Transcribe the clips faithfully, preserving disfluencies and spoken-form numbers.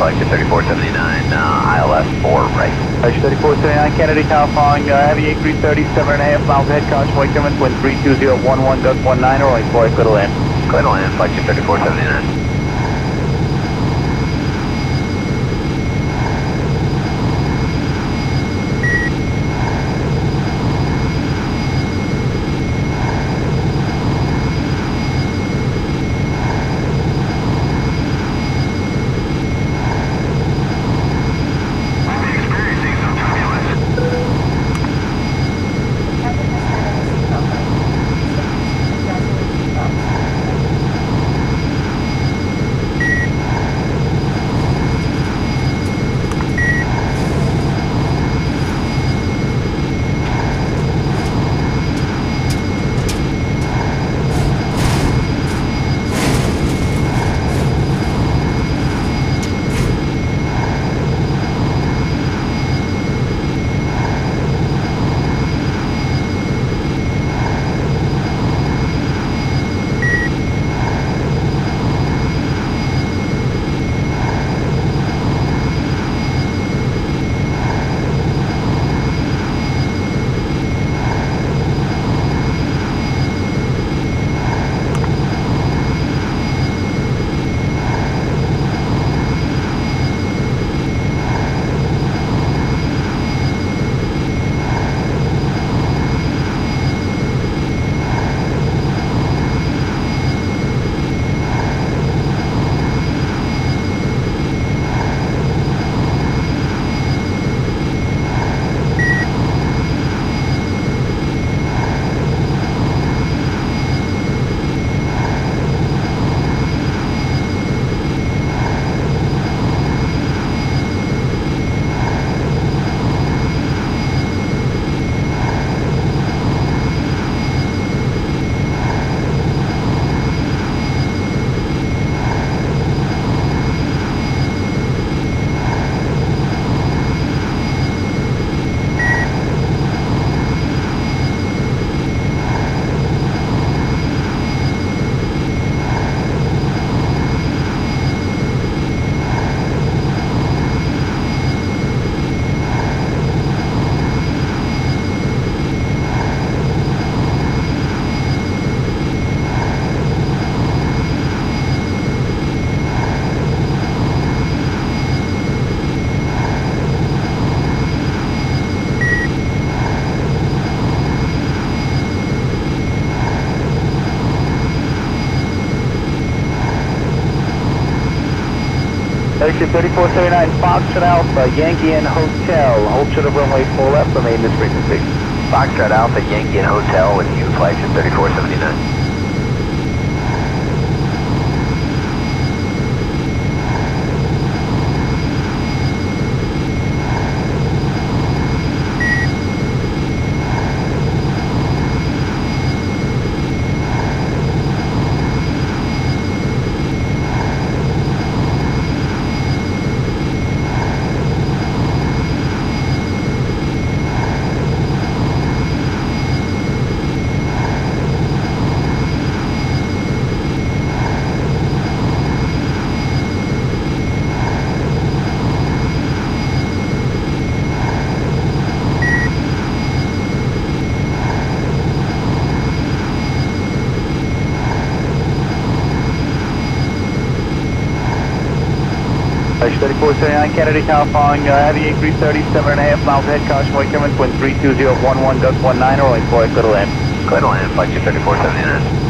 Flight thirty-four seventy-nine, uh, I L S four right. Flight thirty-four seventy-nine, Kennedy Tower following uh, heavy increase thirty-seven and a half miles ahead, caution wake German, wind three two zero one one, gust one nine, rolling four, clear to land. Clear to land, Flight thirty-four seventy-nine. Airship thirty-four seventy-nine, Foxtrot Alpha, Yankee and Hotel. Hold short of runway four left, remain this frequency. Foxtrot Alpha, Yankee and Hotel with you, Flight thirty-four seventy-nine. thirty-four seventy-nine, Kennedy Tower following uh, heavy increase thirty-seven and a half miles ahead, caution wake German, wind three two zero one one, gust one nine, rolling four, clear to land. Clear to land, Flight thirty-four seventy-nine.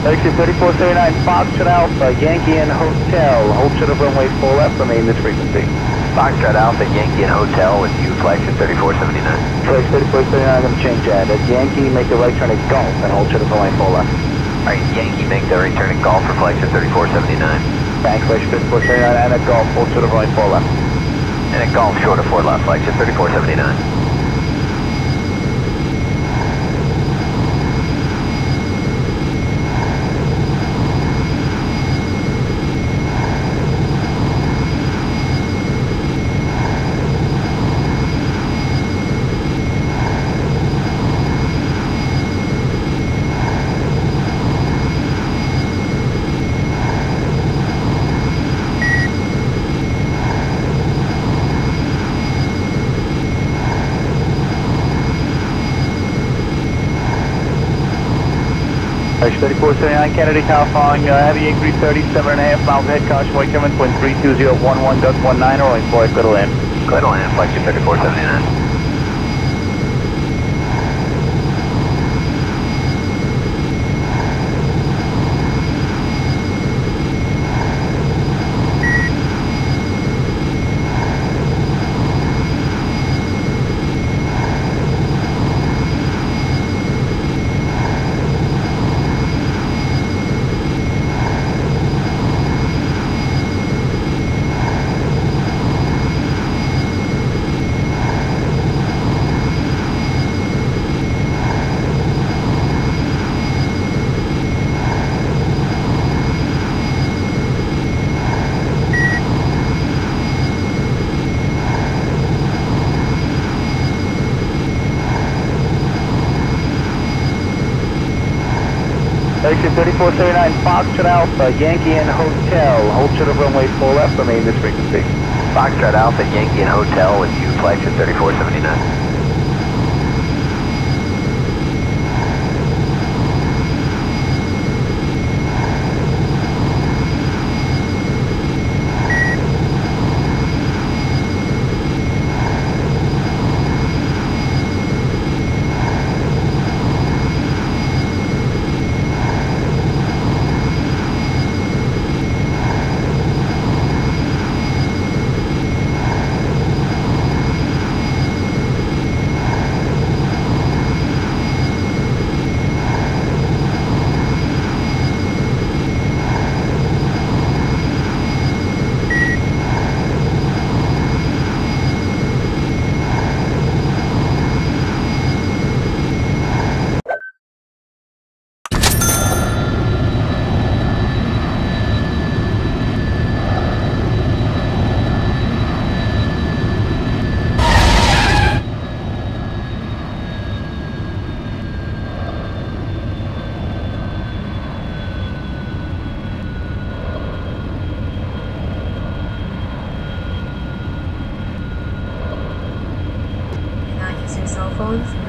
Exit thirty-four seventy-nine, Foxtrot Alpha, Yankee and Hotel. Hold short of runway four left, remain this frequency. Foxtrot Alpha, Yankee and Hotel with you, flagship thirty-four seventy-nine. Flight thirty-four seventy-nine, I'm going to change that. At Yankee, make the right turn at Golf and hold short of runway four left. Alright, Yankee, make the return at Golf for flagship thirty-four seventy-nine. Thanks, flagship thirty-four seventy-nine, and at Golf, hold short of runway four left. And at Golf, short of four left, flagship thirty-four seventy-nine. thirty-four seventy-nine, Kennedy Tower following uh, heavy increase thirty-seven and a half miles ahead, caution wake coming, wind three two zero one one, gust one nine, rolling four, clear to land. Clear to land, flagship thirty-four seventy-nine. Exit thirty-four seventy-nine, Foxtrot Alpha, Yankee and Hotel. Hold short of runway four left, remain this frequency. Foxtrot Alpha, Yankee and Hotel with you, flagship thirty-four seventy-nine. Using cell phones.